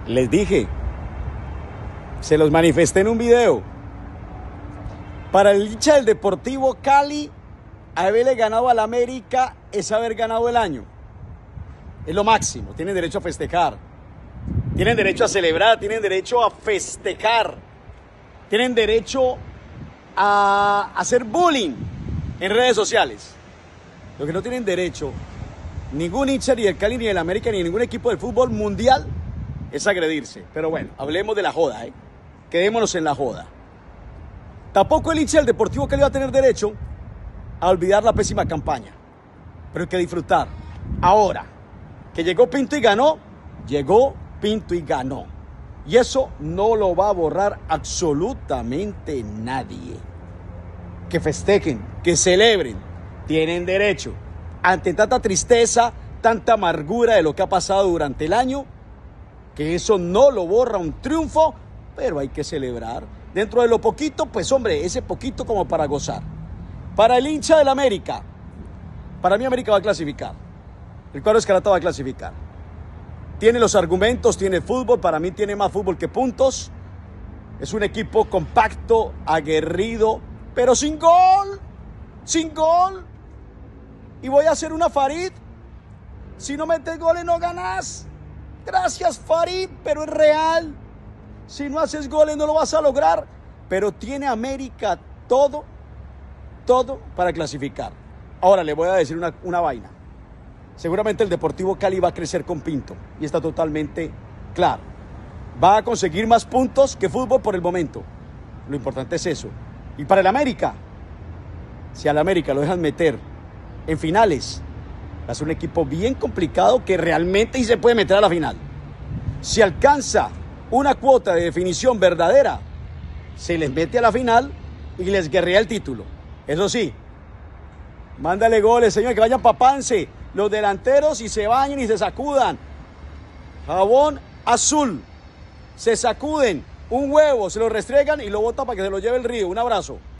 Les dije, se los manifesté en un video. Para el hincha del Deportivo Cali, haberle ganado al América es haber ganado el año. Es lo máximo. Tienen derecho a festejar. Tienen derecho a celebrar. Tienen derecho a festejar. Tienen derecho a hacer bullying en redes sociales. Lo que no tienen derecho, ningún hincha ni del Cali, ni del América, ni de ningún equipo del fútbol mundial, es agredirse. Pero bueno, hablemos de la joda, Quedémonos en la joda. Tampoco el hincha del Deportivo Cali va a tener derecho a olvidar la pésima campaña. Pero hay que disfrutar. Ahora, que llegó Pinto y ganó, llegó Pinto y ganó. Y eso no lo va a borrar absolutamente nadie. Que festejen, que celebren, tienen derecho. Ante tanta tristeza, tanta amargura de lo que ha pasado durante el año, que eso no lo borra un triunfo, pero hay que celebrar. Dentro de lo poquito, pues hombre, ese poquito como para gozar. Para el hincha del América, para mí América va a clasificar. El cuadro Escarlata va a clasificar. Tiene los argumentos, tiene fútbol, para mí tiene más fútbol que puntos. Es un equipo compacto, aguerrido, pero sin gol. Sin gol. Y voy a hacer una Farid. Si no metes goles no ganas. Gracias Farid, pero es real. Si no haces goles no lo vas a lograr. Pero tiene América todo para clasificar. Ahora le voy a decir una vaina. Seguramente el Deportivo Cali va a crecer con Pinto. Y está totalmente claro. Va a conseguir más puntos que fútbol por el momento. Lo importante es eso. Y para el América, si al América lo dejan meter en finales, va a ser un equipo bien complicado que realmente sí se puede meter a la final. Si alcanza una cuota de definición verdadera, se les mete a la final y les guerrea el título. Eso sí, mándale goles, señor, que vayan papándose los delanteros y se bañen y se sacudan. Jabón azul. Se sacuden un huevo, se lo restregan y lo botan para que se lo lleve el río. Un abrazo.